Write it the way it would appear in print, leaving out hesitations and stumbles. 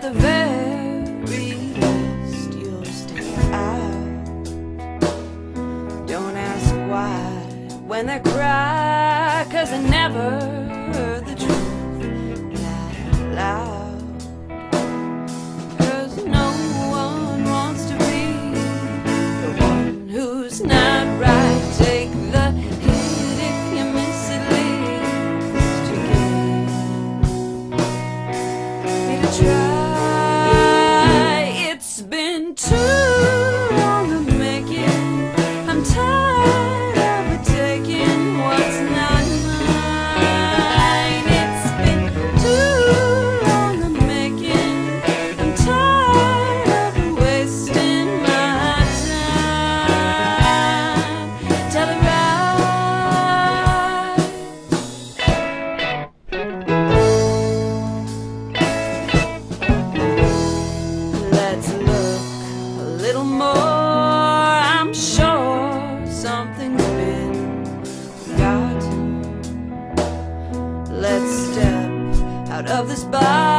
at the very least you'll stay out. Don't ask why when they cry, 'cause they never heard the truth that loud. 'Cause no one wants to be the one who's not right. Take the hit if you miss at least you need to try. It's been too long to make it. I'm tired of taking what's not mine. It's been too long to make it. I'm tired of wasting my time. Tell it right. Let's look a little more. I'm sure something's been forgotten. Let's step out of this box.